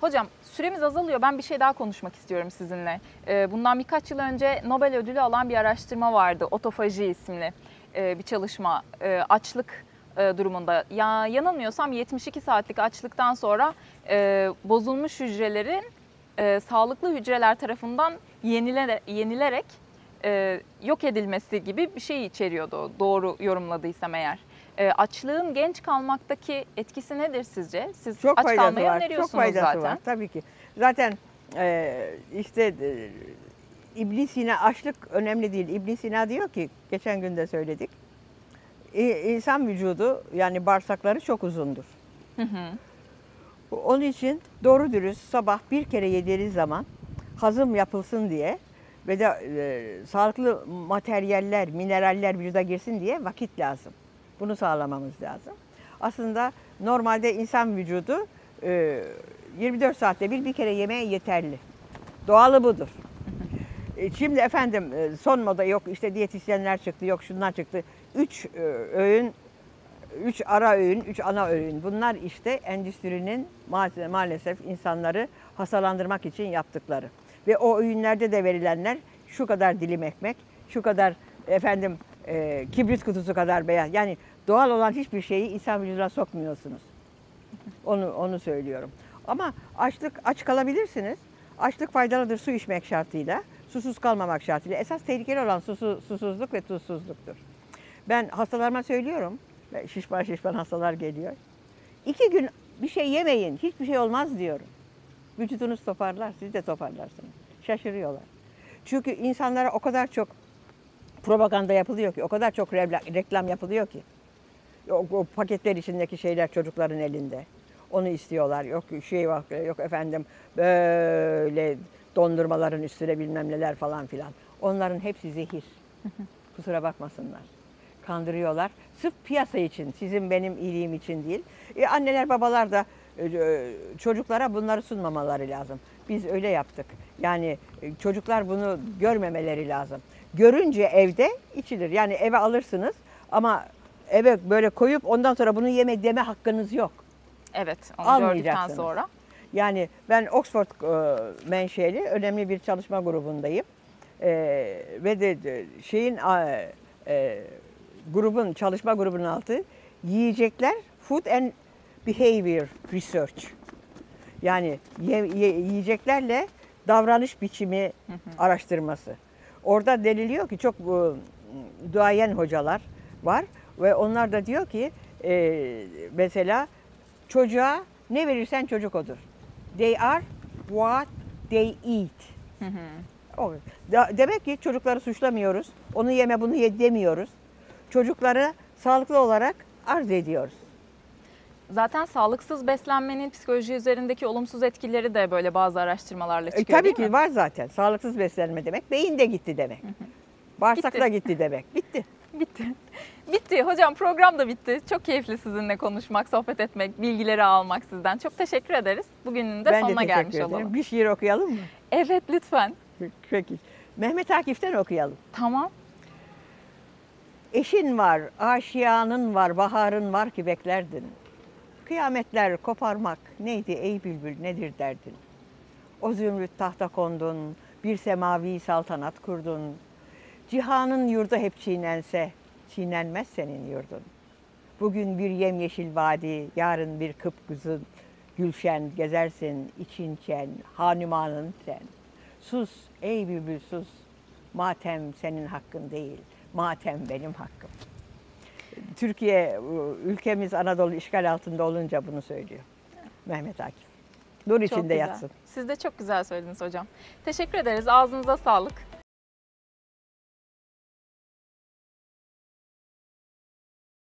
Hocam süremiz azalıyor. Ben bir şey daha konuşmak istiyorum sizinle. Bundan birkaç yıl önce Nobel ödülü alan bir araştırma vardı. Otofaji isimli bir çalışma. Açlık durumunda. Ya yanılmıyorsam 72 saatlik açlıktan sonra bozulmuş hücrelerin sağlıklı hücreler tarafından yenilerek yok edilmesi gibi bir şey içeriyordu. Doğru yorumladıysam eğer. Açlığın genç kalmaktaki etkisi nedir sizce? Siz Çok aç kalmayı var. öneriyorsunuz Çok faydası zaten. var tabii ki. Zaten işte İbn Sina açlık önemli değil. İbn Sina diyor ki geçen gün de söyledik. İnsan vücudu yani bağırsakları çok uzundur. Hı hı. Onun için doğru dürüst sabah bir kere yediğiniz zaman hazım yapılsın diye ve de sağlıklı materyaller, mineraller vücuda girsin diye vakit lazım. Bunu sağlamamız lazım. Aslında normalde insan vücudu 24 saatte bir kere yemeğe yeterli. Doğalı budur. Şimdi efendim son moda yok işte diyetisyenler çıktı, yok şunlar çıktı. 3 öğün, 3 ara öğün, 3 ana öğün. Bunlar işte endüstrinin maalesef insanları hastalandırmak için yaptıkları. Ve o öğünlerde de verilenler şu kadar dilim ekmek, şu kadar efendim kibrit kutusu kadar beyaz. Yani doğal olan hiçbir şeyi insan vücuduna sokmuyorsunuz. Onu söylüyorum. Ama aç kalabilirsiniz. Açlık faydalıdır su içmek şartıyla, susuz kalmamak şartıyla. Esas tehlikeli olan susuzluk ve tuzsuzluktur. Ben hastalarıma söylüyorum, şişman hastalar geliyor. 2 gün bir şey yemeyin, hiçbir şey olmaz diyorum. Vücudunuz toparlar, siz de toparlarsınız. Şaşırıyorlar. Çünkü insanlara o kadar çok propaganda yapılıyor ki, o kadar çok reklam yapılıyor ki. O paketler içindeki şeyler çocukların elinde. Onu istiyorlar. Yok şey var, yok efendim böyle dondurmaların üstüne bilmem neler falan filan. Onların hepsi zehir. Kusura bakmasınlar. Kandırıyorlar. Sırf piyasa için, sizin benim iyiliğim için değil. Anneler babalar da çocuklara bunları sunmamaları lazım. Biz öyle yaptık. Yani çocuklar bunu görmemeleri lazım. Görünce evde içilir. Yani eve alırsınız ama eve böyle koyup ondan sonra bunu yeme deme hakkınız yok. Evet, onu gördükten sonra. Yani ben Oxford menşeli önemli bir çalışma grubundayım. Ve de çalışma grubunun altı yiyecekler, Food and Behavior Research. Yani yiyeceklerle davranış biçimi araştırması. Orada deniliyor ki çok duayen hocalar var ve onlar da diyor ki mesela çocuğa ne verirsen çocuk odur. They are what they eat. Demek ki çocukları suçlamıyoruz. Onu yeme bunu ye demiyoruz. Çocukları sağlıklı olarak arz ediyoruz. Zaten sağlıksız beslenmenin psikoloji üzerindeki olumsuz etkileri de böyle bazı araştırmalarla çıkıyor Tabii değil ki mi? var zaten. Sağlıksız beslenme demek beyin de gitti demek. Bağırsak da gitti demek. Bitti. Bitti. Bitti. Hocam program da bitti. Çok keyifli sizinle konuşmak, sohbet etmek, bilgileri almak sizden. Çok teşekkür ederiz. Bugünün de sonuna gelmiş olalım. Bir şiir okuyalım mı? Evet lütfen. Peki. Mehmet Akif'ten okuyalım. Tamam. Eşin var, aşiyanın var, baharın var ki beklerdin. Kıyametler koparmak neydi ey bülbül nedir derdin. O zümrüt tahta kondun, bir semavi saltanat kurdun. Cihanın yurdu hep çiğnense, çiğnenmez senin yurdun. Bugün bir yemyeşil vadi, yarın bir kıpkızıl gülşen gezersin, için çen, hanumanın sen. Sus ey bülbül sus, matem senin hakkın değil, matem benim hakkım. Türkiye, ülkemiz Anadolu işgal altında olunca bunu söylüyor Mehmet Akif. Nur içinde yatsın. Siz de çok güzel söylediniz hocam. Teşekkür ederiz. Ağzınıza sağlık.